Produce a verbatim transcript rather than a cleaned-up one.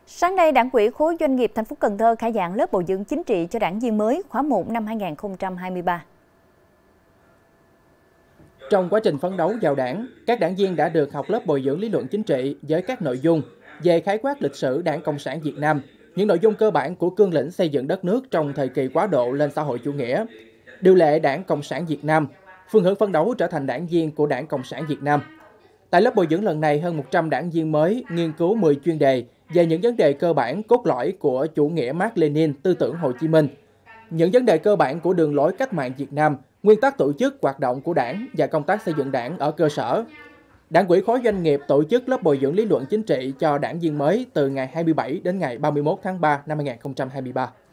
Sáng nay, Đảng ủy khối doanh nghiệp thành phố Cần Thơ khai giảng lớp bồi dưỡng chính trị cho đảng viên mới khóa một năm hai nghìn không trăm hai mươi ba. Trong quá trình phấn đấu vào đảng, các đảng viên đã được học lớp bồi dưỡng lý luận chính trị với các nội dung về khái quát lịch sử Đảng Cộng sản Việt Nam, những nội dung cơ bản của cương lĩnh xây dựng đất nước trong thời kỳ quá độ lên xã hội chủ nghĩa, điều lệ Đảng Cộng sản Việt Nam, phương hướng phấn đấu trở thành đảng viên của Đảng Cộng sản Việt Nam. Tại lớp bồi dưỡng lần này, hơn một trăm đảng viên mới nghiên cứu mười chuyên đề về những vấn đề cơ bản cốt lõi của chủ nghĩa Mác Lênin, tư tưởng Hồ Chí Minh, những vấn đề cơ bản của đường lối cách mạng Việt Nam, nguyên tắc tổ chức hoạt động của đảng và công tác xây dựng đảng ở cơ sở. Đảng ủy khối doanh nghiệp tổ chức lớp bồi dưỡng lý luận chính trị cho đảng viên mới từ ngày hai mươi bảy đến ngày ba mươi mốt tháng ba năm hai nghìn không trăm hai mươi ba.